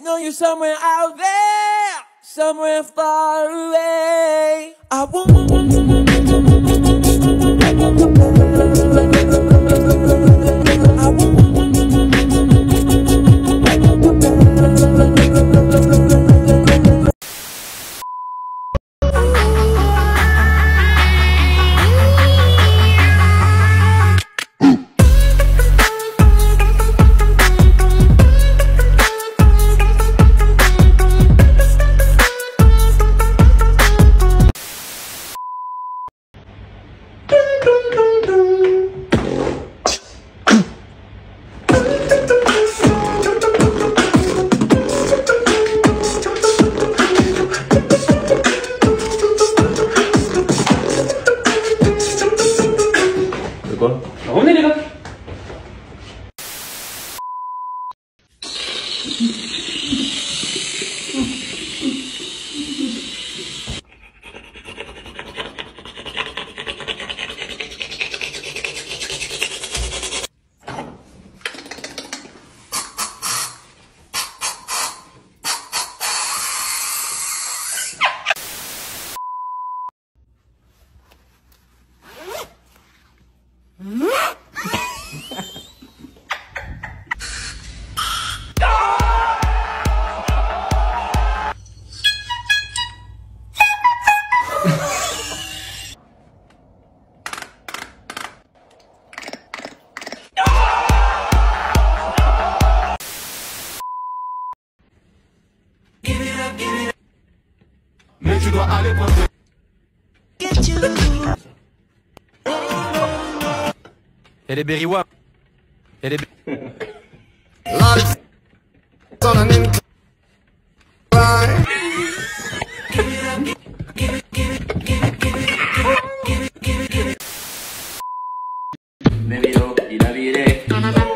know you're somewhere out there, somewhere far away. I Revenez les gars. Mais tu dois aller prendre. Elle est Berrywa. Elle est. Me miró y la miré.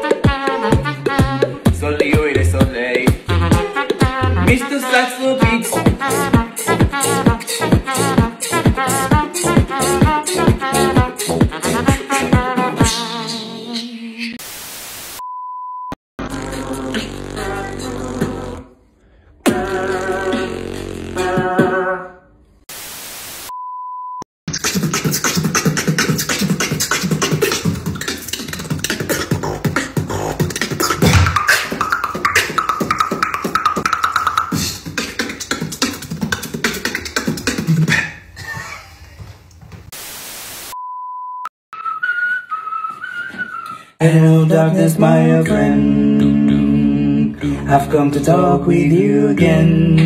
Sol Rio y le soleil. Mr. Saxo Beats. Hello darkness, my old friend, I've come to talk with you again.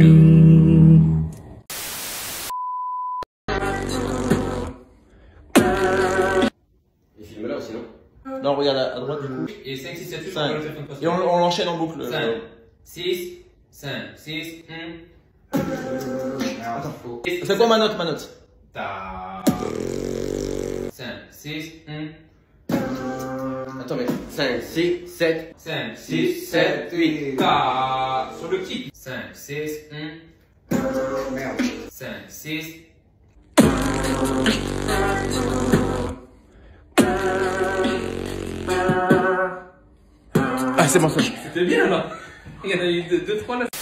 Et filme là aussi, non? Non, regarde à droite du coup. Et 5, 6, 7, 8, 5. Et on l'enchaîne en boucle. 5, 6, 5, 6, 1. Attends, faut. C'est quoi ma note, Ta. 5, 6, 1. Attends, mais 5, 6, 7. 5, 6, 7, 8. Ta. Sur le kick. 5, 6, 1. Merde. 5, 6. Ah, c'est bon, ça. C'était bien là. Il y en a eu 2-3 là.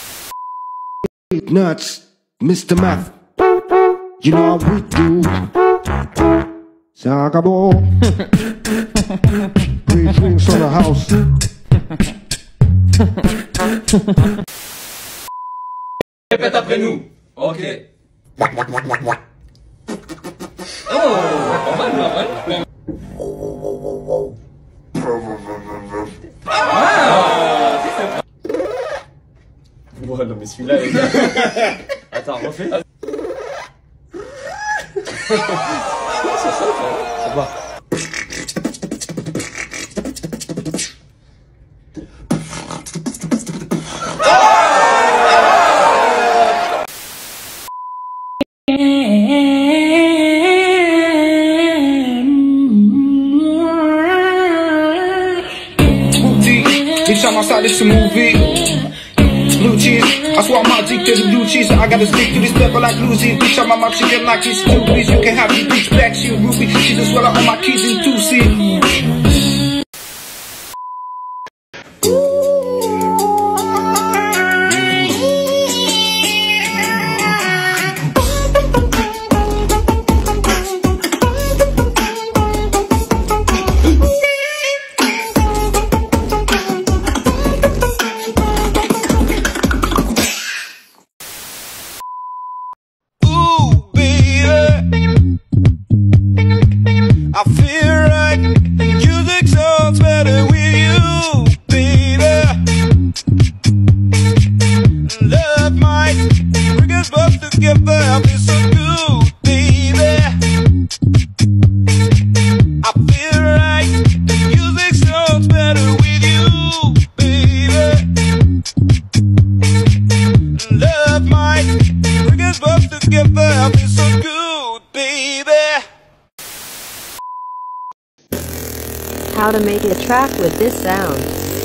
Nuts, Mr. Math. You know how we do. Sagabo. 3 drinks on the house. Répète après nous. Ok. Oh, pas mal là, ouais. Ouais, non, mais celui-là, les gars. Attends, refais. Ça va. Each time I saw this movie, blue cheese. I swear I'm addicted to blue cheese. I gotta stick to this pepper like Lucy. Bitch, I'm my chicken like it's 2 piece. You can have your bitch back, she a groupie. She just swallow all my kids in 2C. how to make a track with this sound.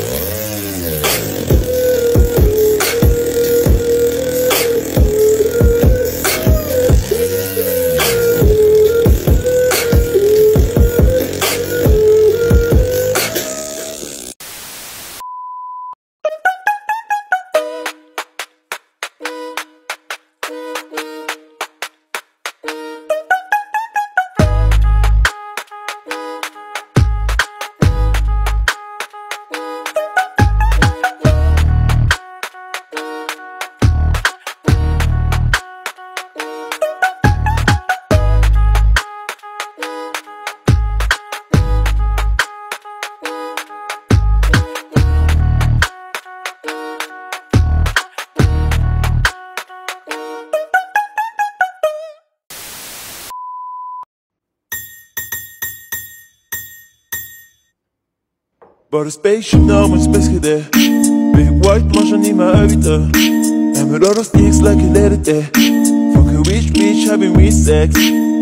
Bought a spaceship now met space there. Big white man niet meer uit there. En mijn rollers sticks like you let it there. Fucking rich bitch having me sex.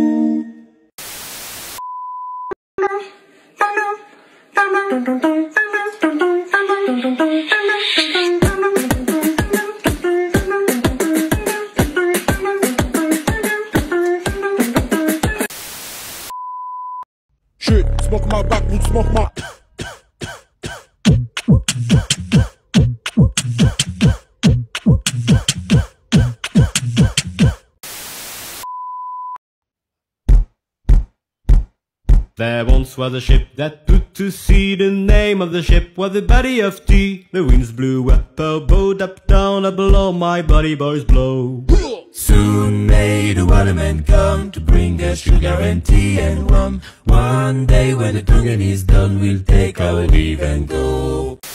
Shit, smoke my back, smoke my. There once was a ship that put to sea. The name of the ship was the Buddy of Tea. The winds blew up her boat, up down, up below, my buddy boys blow. Soon may the watermen come to bring us sugar and tea and rum. One day when the drinking is done, we'll take our leave and go.